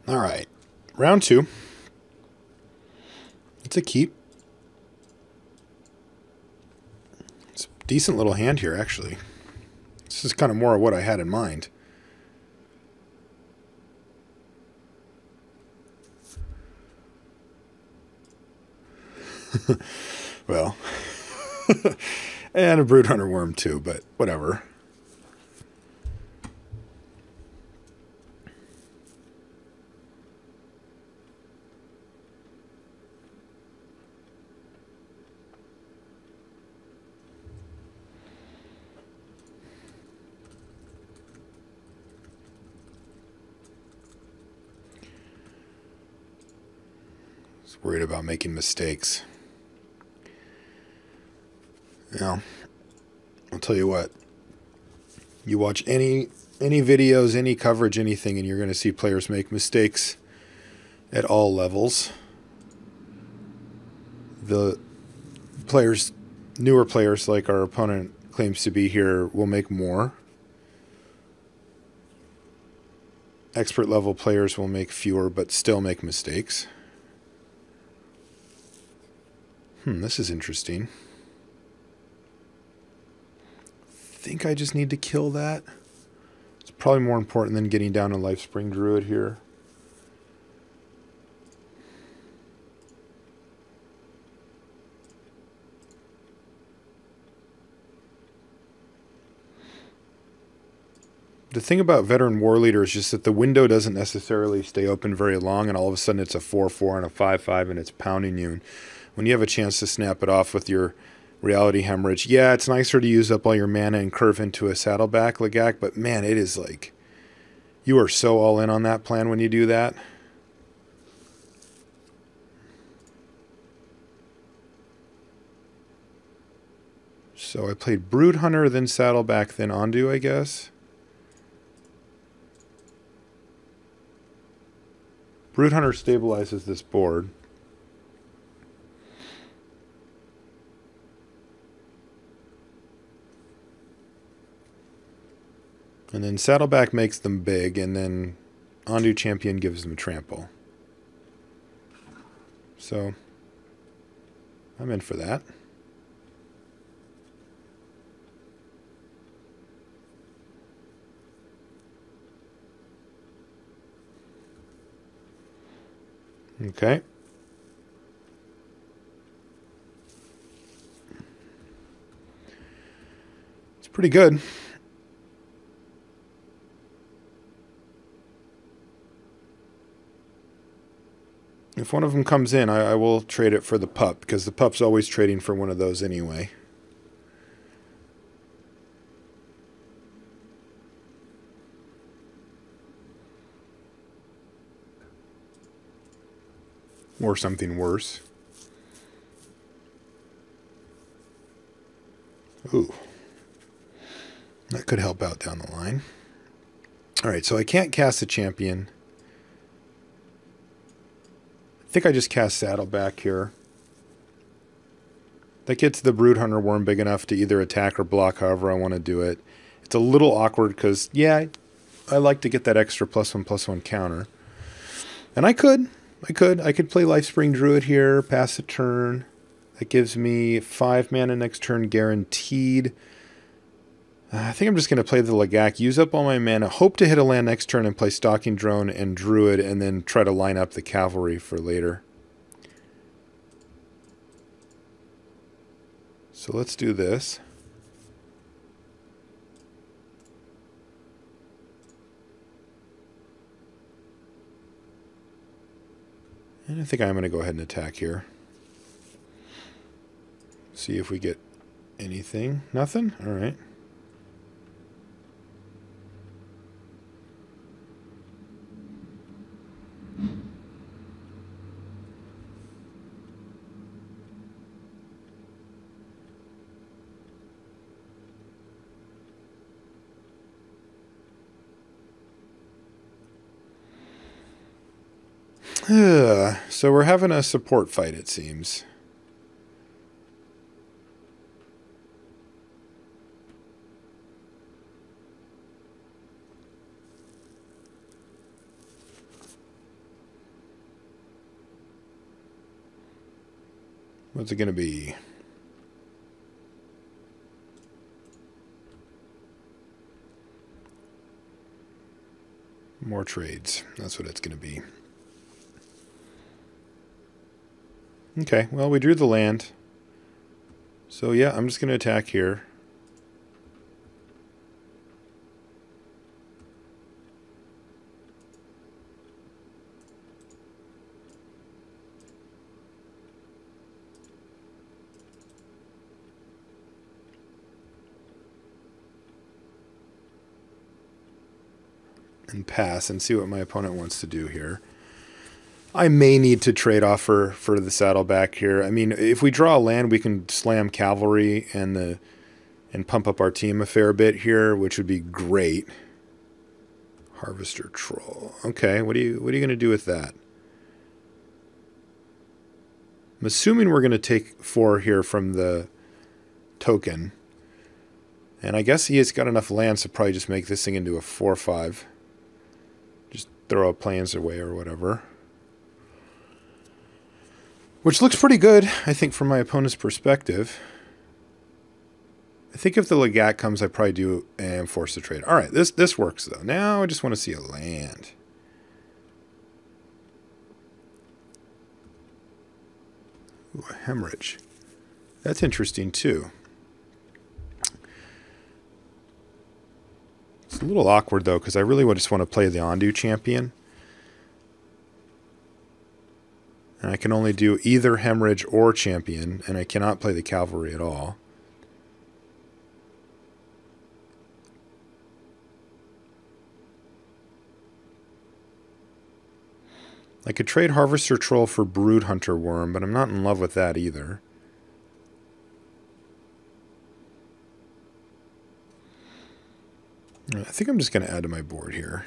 All right. Round 2. It's a keep. It's a decent little hand here, actually. This is kind of more of what I had in mind. Well, and a Brood Hunter Worm too, but whatever. Just worried about making mistakes. Now, I'll tell you what. You watch any videos, any coverage, anything, and you're going to see players make mistakes at all levels. The players, newer players like our opponent claims to be here, will make more. Expert level players will make fewer, but still make mistakes. This is interesting. I think I just need to kill that. It's probably more important than getting down a Lifespring Druid here. The thing about Veteran War Leader is just that the window doesn't necessarily stay open very long, and all of a sudden it's a 4-4 and a 5-5 and it's pounding you. And when you have a chance to snap it off with your Reality Hemorrhage, yeah, it's nicer to use up all your mana and curve into a Saddleback Lagak, but man, it is like, you are so all in on that plan when you do that. So I played Brood Hunter, then Saddleback, then Ondu, I guess. Brood Hunter stabilizes this board. And then Saddleback makes them big, and then Ondu Champion gives them trample. So I'm in for that. Okay. It's pretty good. If one of them comes in, I will trade it for the pup, because the pup's always trading for one of those anyway. Or something worse. Ooh. That could help out down the line. Alright, so I can't cast a champion. I think I just cast Saddleback here. That gets the Brood Hunter Worm big enough to either attack or block however I want to do it. It's a little awkward because, yeah, I like to get that extra +1/+1 counter. And I could play Lifespring Druid here, pass a turn. That gives me 5 mana next turn guaranteed. I think I'm just going to play the Lagak, use up all my mana, hope to hit a land next turn and play Stalking Drone and Druid, and then try to line up the Cavalry for later. So let's do this. And I think I'm going to go ahead and attack here. See if we get anything. Nothing? All right. So we're having a support fight, it seems. What's it going to be? More trades. That's what it's going to be. Okay, well, we drew the land. So yeah, I'm just going to attack here. And pass and see what my opponent wants to do here. I may need to trade off for the saddleback here. I mean, if we draw a land, we can slam cavalry and pump up our team a fair bit here, which would be great. Harvester Troll. Okay, what are you going to do with that? I'm assuming we're going to take 4 here from the token. And I guess he has got enough lands to probably just make this thing into a 4/5. Just throw up plains away or whatever. Which looks pretty good, I think, from my opponent's perspective. I think if the Legat comes, I probably do and force the trade. All right, this works, though. Now I just want to see a land. Ooh, a hemorrhage. That's interesting, too. It's a little awkward, though, because I really would just want to play the Ondu champion. And I can only do either hemorrhage or champion, and I cannot play the cavalry at all. I could trade Harvester Troll for Brood Hunter Worm, but I'm not in love with that either. I think I'm just going to add to my board here.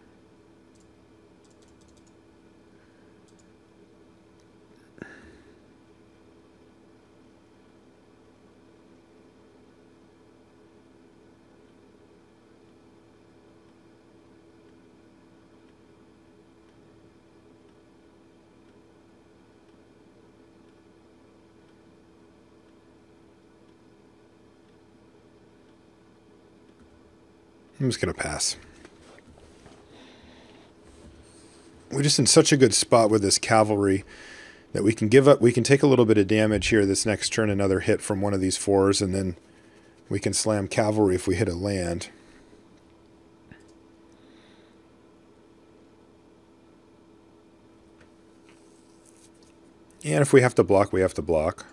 I'm just going to pass. We're just in such a good spot with this cavalry that we can give up. We can take a little bit of damage here this next turn, another hit from one of these 4s, and then we can slam cavalry if we hit a land. And if we have to block, we have to block.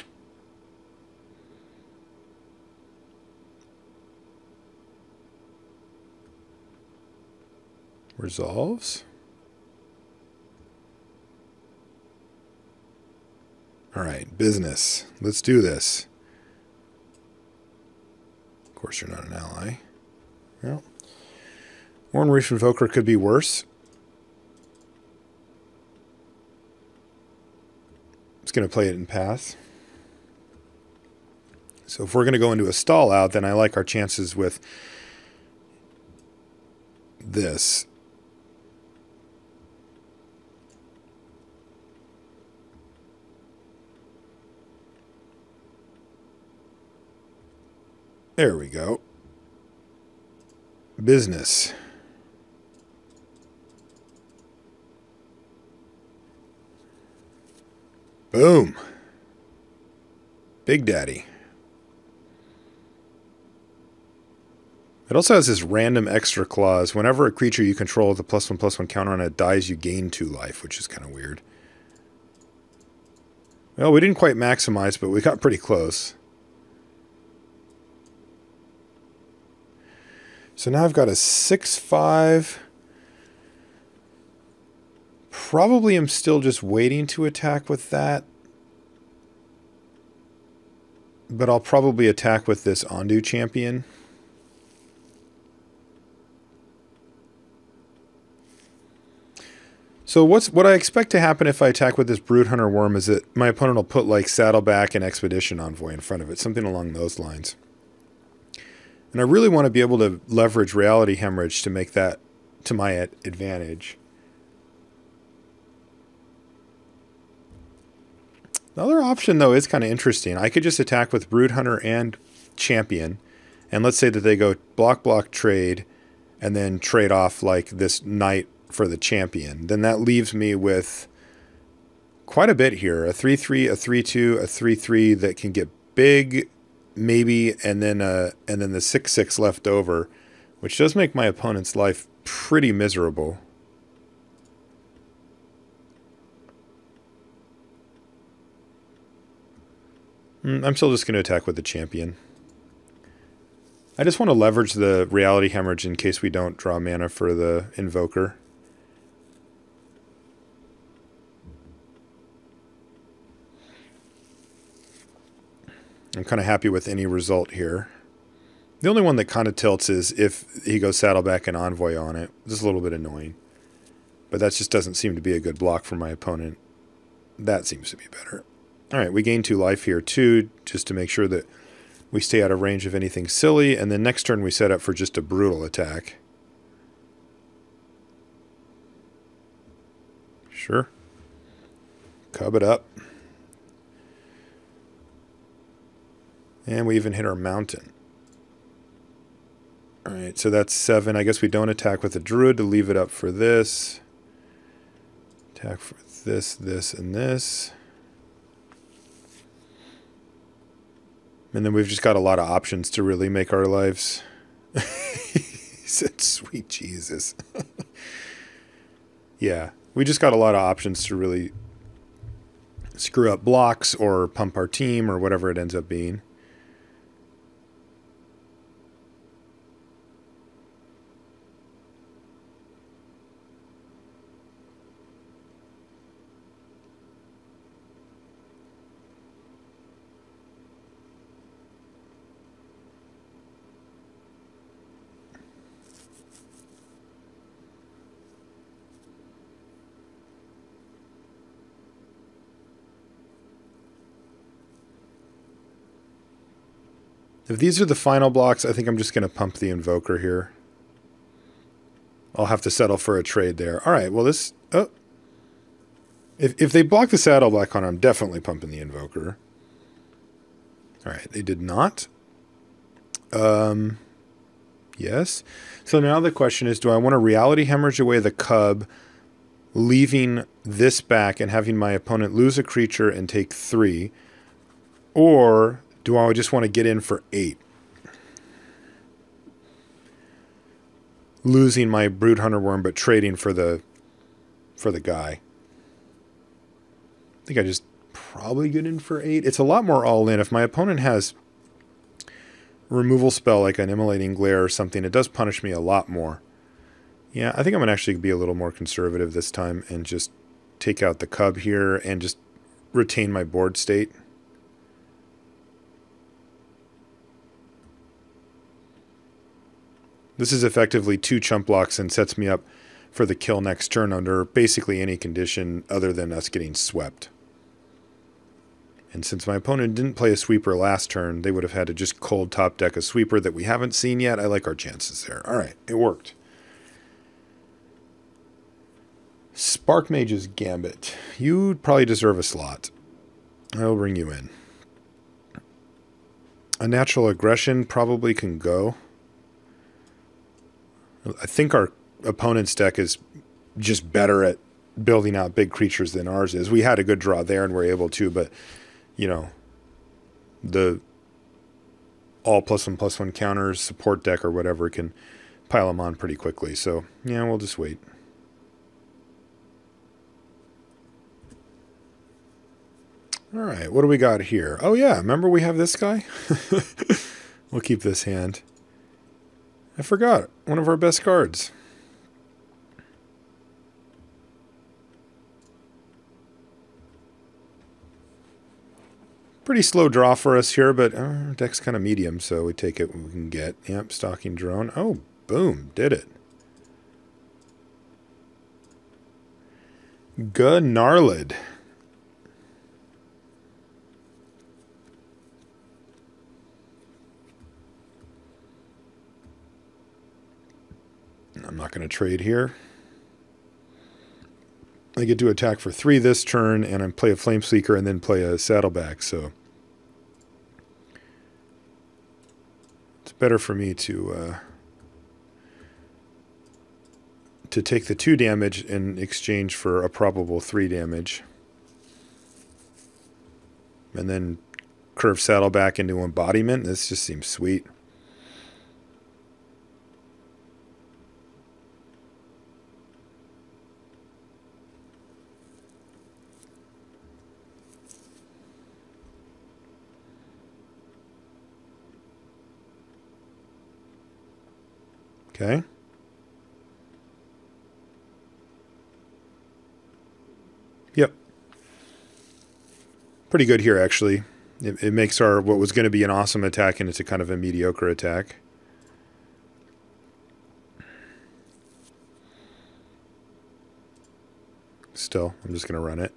Resolves. All right, business. Let's do this. Of course, you're not an ally. Well, Worn Reef Invoker could be worse. It's going to play it in pass. So if we're going to go into a stall out, then I like our chances with this. There we go. Business. Boom. Big Daddy. It also has this random extra clause. Whenever a creature you control with a +1/+1 counter on it dies, you gain 2 life, which is kind of weird. Well, we didn't quite maximize, but we got pretty close. So now I've got a 6/5. Probably am still just waiting to attack with that. But I'll probably attack with this Ondu champion. So what I expect to happen if I attack with this Brood Hunter Worm is that my opponent will put like Saddleback and Expedition Envoy in front of it, something along those lines. And I really want to be able to leverage Reality Hemorrhage to make that to my advantage. The other option, though, is kind of interesting. I could just attack with Brood Hunter and Champion, and let's say that they go block, block, trade, and then trade off like this Knight for the Champion. Then that leaves me with quite a bit here. A 3/3, a 3/2, a 3/3 that can get big, maybe, and then the 6/6 left over, which does make my opponent's life pretty miserable. I'm still just going to attack with the Champion. I just want to leverage the Reality Hemorrhage in case we don't draw mana for the Invoker. I'm kind of happy with any result here. The only one that kind of tilts is if he goes Saddleback and Envoy on it. Just a little bit annoying. But that just doesn't seem to be a good block for my opponent. That seems to be better. Alright, we gain 2 life here too, just to make sure that we stay out of range of anything silly. And then next turn we set up for just a brutal attack. Sure. Cub it up. And we even hit our mountain. Alright, so that's 7. I guess we don't attack with the Druid to leave it up for this. Attack for this, this, and this. And then we've just got a lot of options to really make our lives. He said, sweet Jesus. Yeah, we just got a lot of options to really screw up blocks or pump our team or whatever it ends up being. If these are the final blocks, I think I'm just going to pump the Invoker here. I'll have to settle for a trade there. All right, well this... Oh. If they block the Saddleback on, I'm definitely pumping the Invoker. All right, they did not. Yes. So now the question is, do I want to Reality Hemorrhage away the Cub, leaving this back and having my opponent lose a creature and take 3? Or do I just want to get in for 8? Losing my Brood Hunter Worm, but trading for the guy. I think I just probably get in for 8. It's a lot more all in. If my opponent has a removal spell like an Immolating Glare or something, it does punish me a lot more. Yeah, I think I'm going to actually be a little more conservative this time and just take out the Cub here and just retain my board state. This is effectively 2 chump blocks and sets me up for the kill next turn under basically any condition other than us getting swept. And since my opponent didn't play a sweeper last turn, they would have had to just cold top deck a sweeper that we haven't seen yet. I like our chances there. All right, it worked. Spark Mage's Gambit. You probably deserve a slot. I'll bring you in. A Natural Aggression probably can go. I think our opponent's deck is just better at building out big creatures than ours is. We had a good draw there and we're able to, but, you know, the all +1/+1 counters, support deck or whatever can pile them on pretty quickly. So, yeah, we'll just wait. All right, what do we got here? Oh, yeah, remember we have this guy? We'll keep this hand. I forgot. One of our best cards. Pretty slow draw for us here, but our deck's kind of medium, so we take it what we can get. Yep, Stalking Drone. Oh, boom, did it. Gnarlid. I'm not going to trade here. I get to attack for 3 this turn, and I play a Flame Seeker and then play a Saddleback, so it's better for me to take the 2 damage in exchange for a probable 3 damage. And then curve Saddleback into Embodiment. This just seems sweet. Okay. Yep. Pretty good here, actually. It makes our what was going to be an awesome attack into kind of a mediocre attack. Still, I'm just going to run it.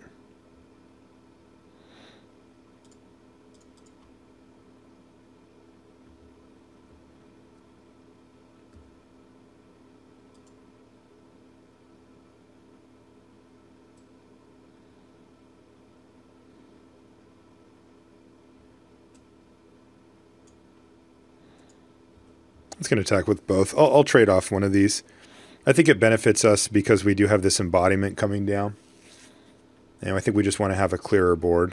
It's going to attack with both. I'll trade off one of these. I think it benefits us because we do have this embodiment coming down. And I think we just want to have a clearer board.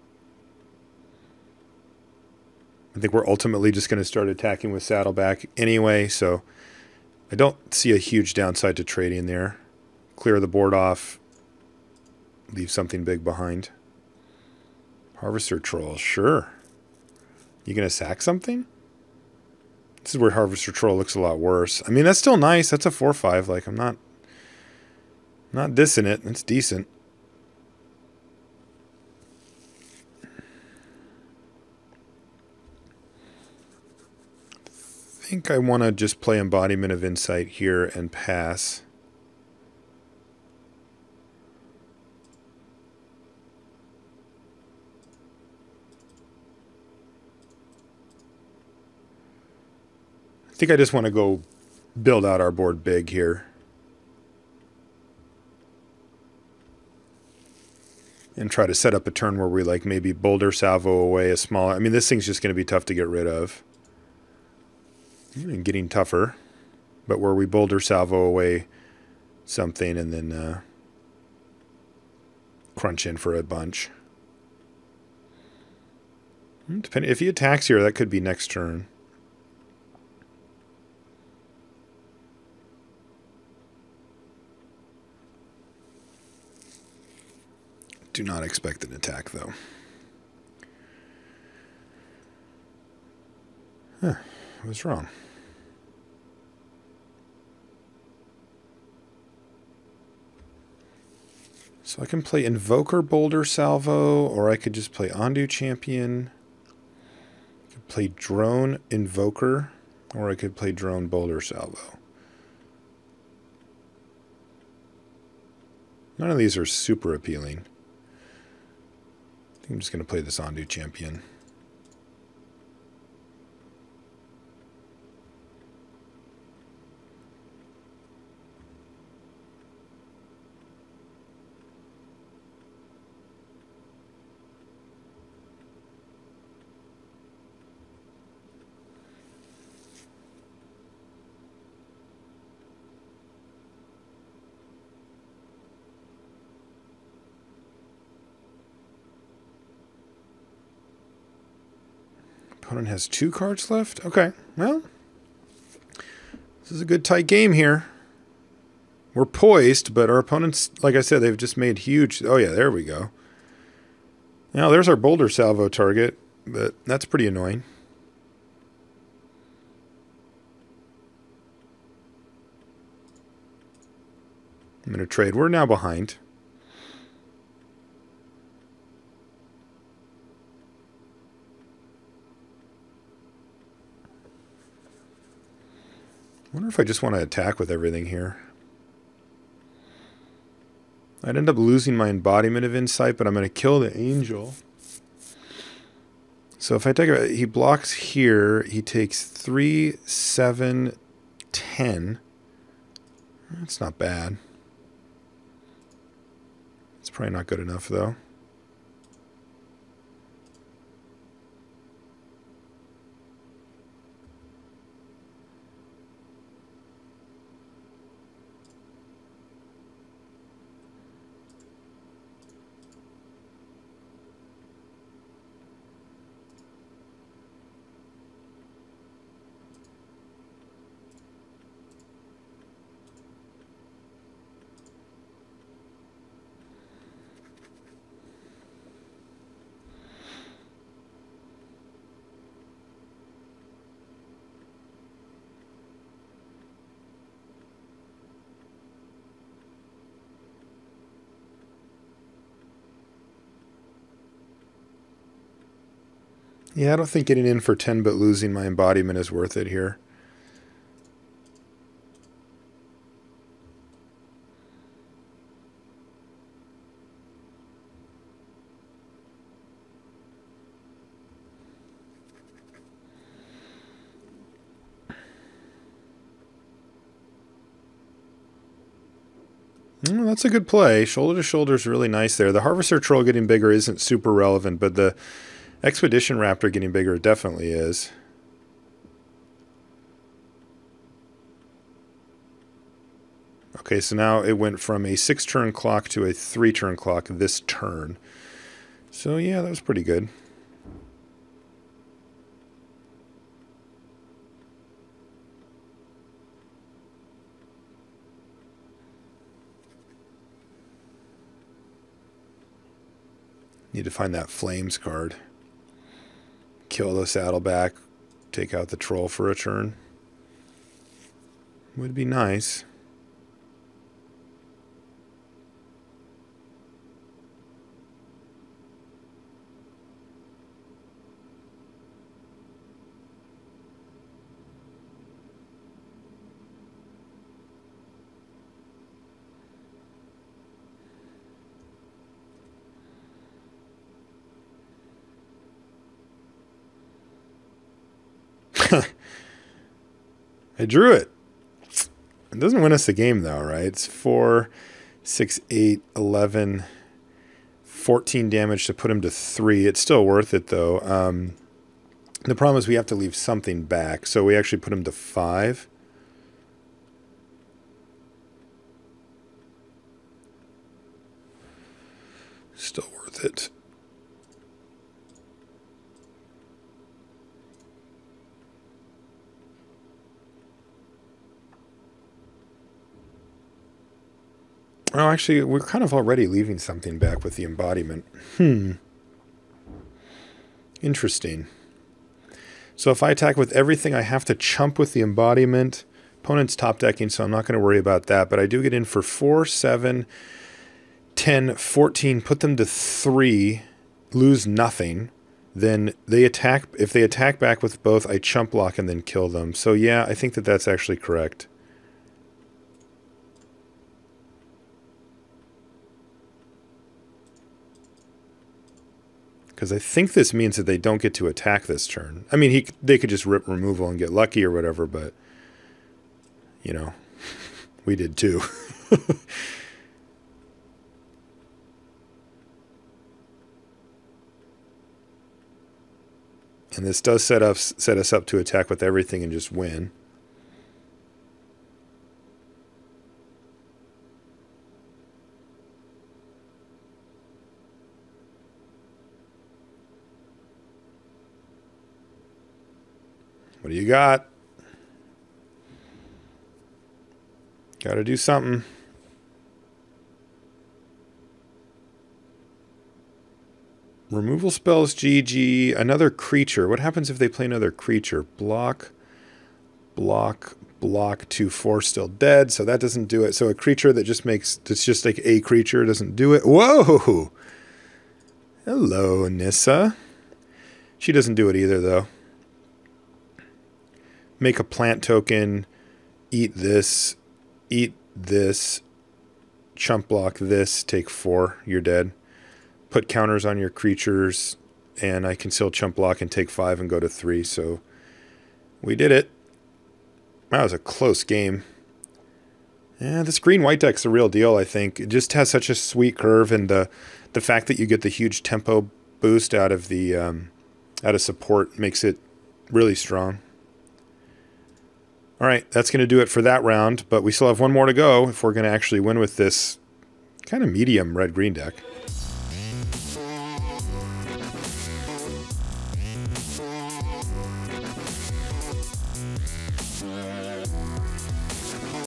I think we're ultimately just going to start attacking with Saddleback anyway, so I don't see a huge downside to trading there. Clear the board off. Leave something big behind. Harvester Troll, sure. You going to sack something? This is where Harvester Troll looks a lot worse. I mean, that's still nice. That's a 4/5. Like, I'm not dissing it. It's decent. I think I want to just play Embodiment of Insight here and pass. I think I just want to go build out our board big here. And try to set up a turn where we like maybe Boulder Salvo away a smaller... I mean, this thing's just going to be tough to get rid of. And getting tougher. But where we Boulder Salvo away something and then crunch in for a bunch. Depending, if he attacks here, that could be next turn. Do not expect an attack, though. Huh, I was wrong. So I can play Invoker Boulder Salvo, or I could just play Ondu Champion. I could play Drone Invoker, or I could play Drone Boulder Salvo. None of these are super appealing. I'm just going to play this Ondu Champion. Opponent has 2 cards left? Okay, well, this is a good tight game here. We're poised, but our opponents, like I said, they've just made huge... Oh yeah, there we go. Now there's our Boulder Salvo target, but that's pretty annoying. I'm going to trade. We're now behind. I wonder if I just want to attack with everything here. I'd end up losing my Embodiment of Insight, but I'm going to kill the Angel. So if I take a... He blocks here. He takes 3, 7, 10. That's not bad. It's probably not good enough, though. Yeah, I don't think getting in for 10 but losing my embodiment is worth it here. That's a good play. Shoulder to shoulder is really nice there. The Harvester Troll getting bigger isn't super relevant, but the Expedition Raptor getting bigger definitely is. Okay, so now it went from a 6-turn clock to a 3-turn clock this turn. So yeah, that was pretty good. Need to find that Flames card. Kill the Saddleback, take out the Troll for a turn. Would be nice. I drew it. It doesn't win us the game, though, right? It's 4, 6, 8, 11, 14 damage to put him to 3. It's still worth it, though. The problem is we have to leave something back, so we actually put him to 5. Still worth it. Oh, actually, we're kind of already leaving something back with the embodiment. Interesting. So if I attack with everything, I have to chump with the embodiment. Opponent's top decking, so I'm not going to worry about that. But I do get in for 4, 7, 10, 14, put them to 3, lose nothing. Then they attack. If they attack back with both, I chump block and then kill them. So yeah, I think that that's actually correct. Because I think this means that they don't get to attack this turn. I mean, they could just rip removal and get lucky or whatever, but, you know, we did too. And this does set us up to attack with everything and just win. What do you got? Got to do something. Removal spells, GG. Another creature. What happens if they play another creature? Block, block, block, 2/4 still dead, so that doesn't do it. So a creature that just makes, it's just like a creature doesn't do it. Whoa! Hello, Nissa. She doesn't do it either, though. Make a plant token, eat this, chump block this, take 4, you're dead. Put counters on your creatures, and I can still chump block and take 5 and go to 3, so we did it. That was a close game. Yeah, this green-white deck's the real deal, I think. It just has such a sweet curve, and the fact that you get the huge tempo boost out of the out of support makes it really strong. All right, that's going to do it for that round, but we still have one more to go if we're going to actually win with this kind of medium red-green deck.